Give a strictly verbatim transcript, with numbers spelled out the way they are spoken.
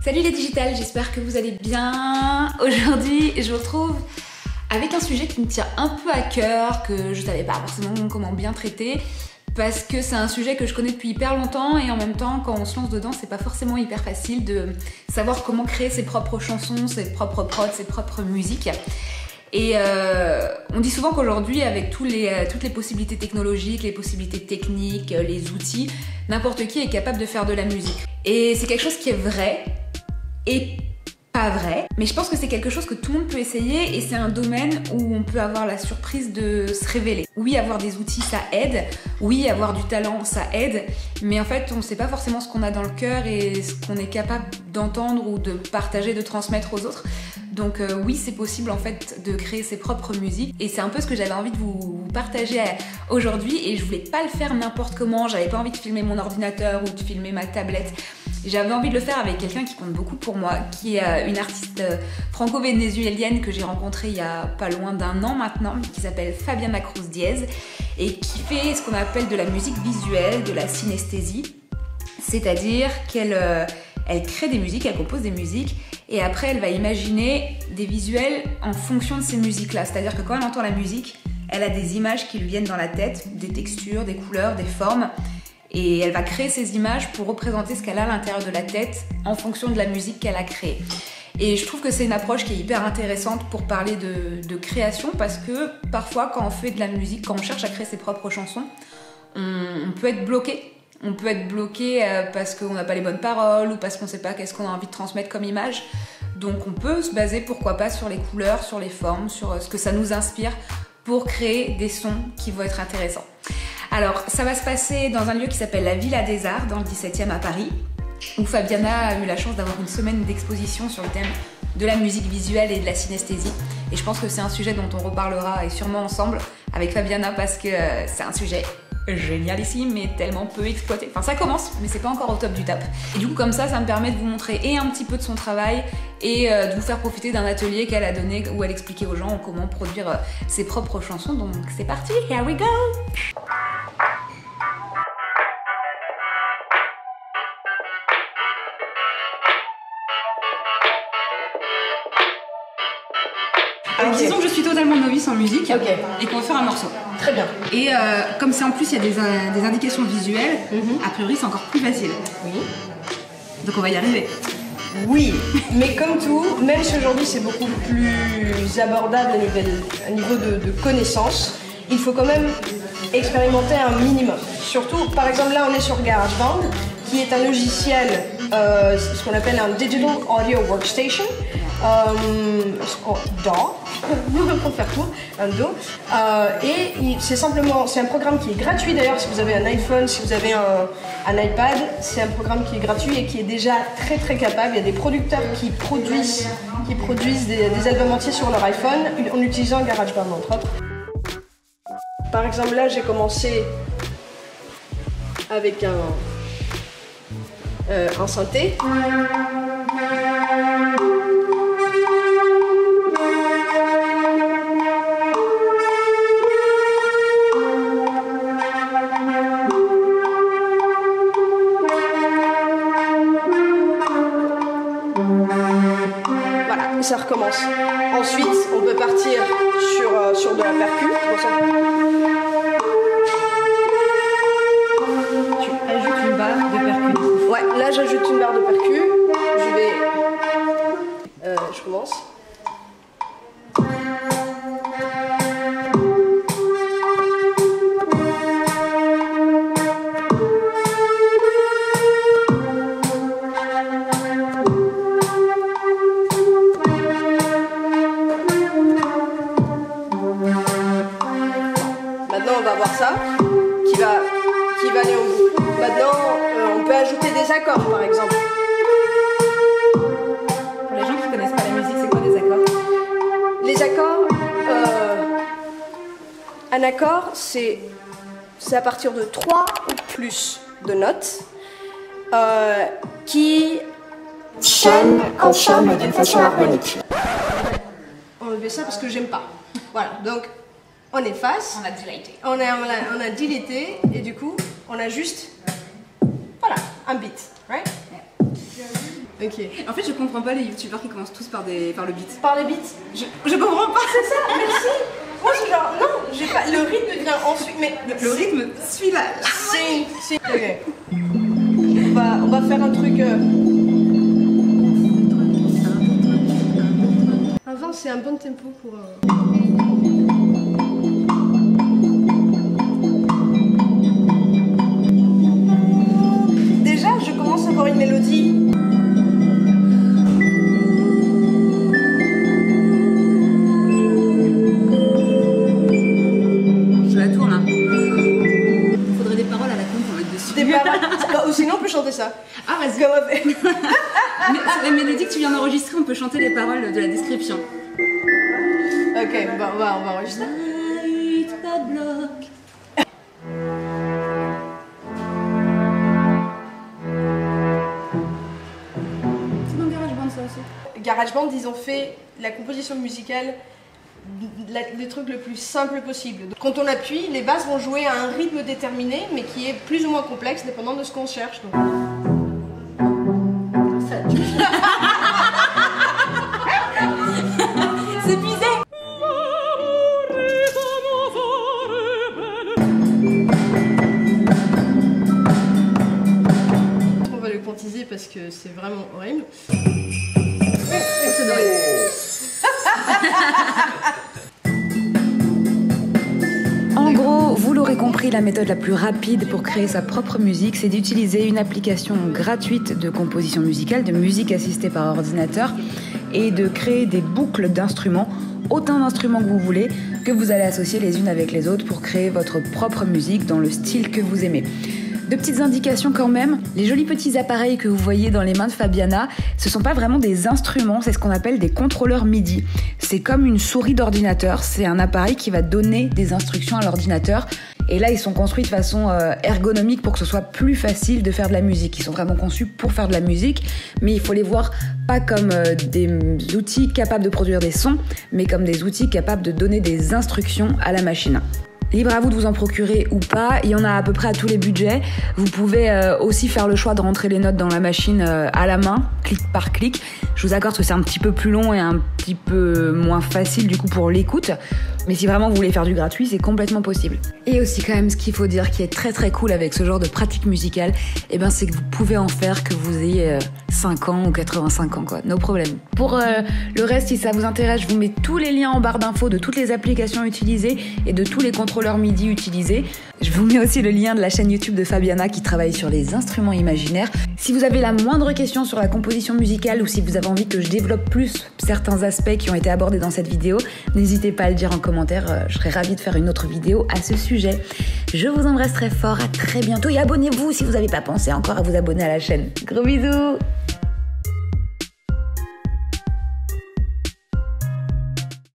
Salut les digitales, j'espère que vous allez bien. Aujourd'hui, je vous retrouve avec un sujet qui me tient un peu à cœur, que je savais pas forcément comment bien traiter, parce que c'est un sujet que je connais depuis hyper longtemps et en même temps, quand on se lance dedans, c'est pas forcément hyper facile de savoir comment créer ses propres chansons, ses propres prods, ses propres musiques. Et euh, on dit souvent qu'aujourd'hui, avec tous les, euh, toutes les possibilités technologiques, les possibilités techniques, euh, les outils, n'importe qui est capable de faire de la musique. Et c'est quelque chose qui est vrai et pas vrai, mais je pense que c'est quelque chose que tout le monde peut essayer et c'est un domaine où on peut avoir la surprise de se révéler. Oui, avoir des outils, ça aide. Oui, avoir du talent, ça aide. Mais en fait, on ne sait pas forcément ce qu'on a dans le cœur et ce qu'on est capable d'entendre ou de partager, de transmettre aux autres. Donc euh, oui, c'est possible en fait de créer ses propres musiques et c'est un peu ce que j'avais envie de vous partager aujourd'hui et je voulais pas le faire n'importe comment, j'avais pas envie de filmer mon ordinateur ou de filmer ma tablette. J'avais envie de le faire avec quelqu'un qui compte beaucoup pour moi, qui est une artiste franco-vénézuélienne que j'ai rencontrée il y a pas loin d'un an maintenant, qui s'appelle Fabiana Cruz Diez et qui fait ce qu'on appelle de la musique visuelle, de la synesthésie, c'est-à-dire qu'elle euh, elle crée des musiques, elle compose des musiques et après elle va imaginer des visuels en fonction de ces musiques-là, c'est-à-dire que quand elle entend la musique, elle a des images qui lui viennent dans la tête, des textures, des couleurs, des formes. Et elle va créer ces images pour représenter ce qu'elle a à l'intérieur de la tête en fonction de la musique qu'elle a créée. Et je trouve que c'est une approche qui est hyper intéressante pour parler de, de création parce que parfois quand on fait de la musique, quand on cherche à créer ses propres chansons, on, on peut être bloqué. On peut être bloqué parce qu'on n'a pas les bonnes paroles ou parce qu'on ne sait pas qu'est-ce qu'on a envie de transmettre comme image. Donc on peut se baser pourquoi pas sur les couleurs, sur les formes, sur ce que ça nous inspire pour créer des sons qui vont être intéressants. Alors, ça va se passer dans un lieu qui s'appelle la Villa des Arts, dans le dix-septième à Paris, où Fabiana a eu la chance d'avoir une semaine d'exposition sur le thème de la musique visuelle et de la synesthésie. Et je pense que c'est un sujet dont on reparlera et sûrement ensemble avec Fabiana parce que euh, c'est un sujet génial ici, mais tellement peu exploité. Enfin, ça commence, mais c'est pas encore au top du top. Et du coup, comme ça, ça me permet de vous montrer et un petit peu de son travail et euh, de vous faire profiter d'un atelier qu'elle a donné où elle expliquait aux gens comment produire euh, ses propres chansons. Donc, c'est parti, here we go! Alors okay. Disons que je suis totalement novice en musique okay. et qu'on va faire un morceau. Très bien. Et euh, comme c'est en plus il y a des, euh, des indications visuelles, mm-hmm. a priori c'est encore plus facile. Oui. Donc on va y arriver. Oui, mais comme tout, même si aujourd'hui c'est beaucoup plus abordable à niveau, à niveau de, de connaissances, il faut quand même expérimenter un minimum. Surtout, par exemple là on est sur GarageBand, qui est un logiciel, euh, ce qu'on appelle un Digital Audio Workstation. Euh, D A W, pour faire court, un D A W, euh, et c'est simplement, c'est un programme qui est gratuit d'ailleurs si vous avez un iPhone, si vous avez un, un iPad, c'est un programme qui est gratuit et qui est déjà très très capable. Il y a des producteurs qui produisent, qui produisent des, des albums entiers sur leur iPhone en utilisant GarageBand entre autres. Par exemple là j'ai commencé avec un, euh, un synthé. Ça recommence. Ensuite, on peut partir sur, euh, sur de la percu. Tu ajoutes une barre de percu. Ouais, là j'ajoute une barre de percu. Je vais... Euh, je commence. On va voir ça, qui va, qui va aller en boucle. Maintenant, euh, on peut ajouter des accords, par exemple. Pour les gens qui ne connaissent pas la musique, c'est quoi des accords? Les accords, euh, un accord, c'est à partir de trois ou plus de notes euh, qui chaînent ensemble d'une façon harmonique. On va enlever ça parce que j'aime pas. Voilà, donc on efface, On a dilaté. on a, on a, on a dilaté et du coup on a juste, voilà, un beat, right? Yeah. Ok. En fait, je comprends pas les youtubeurs qui commencent tous par, des, par le beat. Par les beats. Je, je comprends pas. C'est ça, merci. Moi, je suis genre, non, j'ai pas. Le rythme vient ensuite, mais. Le, le rythme suit la. Si, si. Ok. On va, on va faire un truc. Euh... Un vingt, c'est un bon tempo pour. Euh... Déjà, je commence à avoir une mélodie. Ou sinon on peut chanter ça. Ah vas-y. Comme... Mais sur les mélodies que tu viens d'enregistrer, on peut chanter les paroles de la description. Ok, bah, on, va, on va enregistrer. C'est dans GarageBand ça aussi. GarageBand, ils ont fait la composition musicale le truc le plus simple possible. Quand on appuie, les basses vont jouer à un rythme déterminé, mais qui est plus ou moins complexe, dépendant de ce qu'on cherche. Donc... C'est épuisé. On va le quantiser parce que c'est vraiment horrible. En gros, vous l'aurez compris, la méthode la plus rapide pour créer sa propre musique, c'est d'utiliser une application gratuite de composition musicale, de musique assistée par ordinateur, et de créer des boucles d'instruments, autant d'instruments que vous voulez, que vous allez associer les unes avec les autres pour créer votre propre musique dans le style que vous aimez. Deux petites indications quand même, les jolis petits appareils que vous voyez dans les mains de Fabiana, ce sont pas vraiment des instruments, c'est ce qu'on appelle des contrôleurs MIDI. C'est comme une souris d'ordinateur, c'est un appareil qui va donner des instructions à l'ordinateur. Et là, ils sont construits de façon euh, ergonomique pour que ce soit plus facile de faire de la musique. Ils sont vraiment conçus pour faire de la musique, mais il faut les voir pas comme euh, des outils capables de produire des sons, mais comme des outils capables de donner des instructions à la machine. Libre à vous de vous en procurer ou pas, il y en a à peu près à tous les budgets. Vous pouvez euh, aussi faire le choix de rentrer les notes dans la machine euh, à la main, clic par clic. Je vous accorde que c'est un petit peu plus long et un petit peu moins facile du coup pour l'écoute. Mais si vraiment vous voulez faire du gratuit, c'est complètement possible. Et aussi quand même, ce qu'il faut dire qui est très très cool avec ce genre de pratique musicale, eh ben, c'est que vous pouvez en faire que vous ayez euh, cinq ans ou quatre-vingt-cinq ans, quoi. No problème. Pour euh, le reste, si ça vous intéresse, je vous mets tous les liens en barre d'infos de toutes les applications utilisées et de tous les contrôleurs MIDI utilisés. Je vous mets aussi le lien de la chaîne YouTube de Fabiana qui travaille sur les instruments imaginaires. Si vous avez la moindre question sur la composition musicale ou si vous avez envie que je développe plus certains aspects qui ont été abordés dans cette vidéo, n'hésitez pas à le dire en commentaire, je serais ravie de faire une autre vidéo à ce sujet. Je vous embrasse très fort, à très bientôt et abonnez-vous si vous n'avez pas pensé encore à vous abonner à la chaîne. Gros bisous!